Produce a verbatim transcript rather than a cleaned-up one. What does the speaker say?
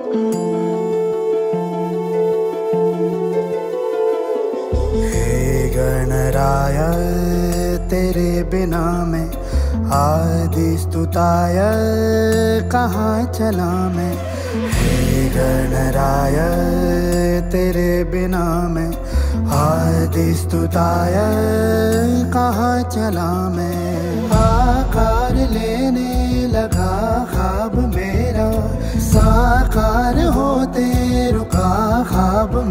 गणराय तेरे बिना मैं आदि स्तुताय कहाँ चला मैं। हे गणराय तेरे बिना मैं आदि स्तुताय कहाँ चला मैं। आकार लेने लगा ख्वाब मेरा, साकार होते रुका ख्वाब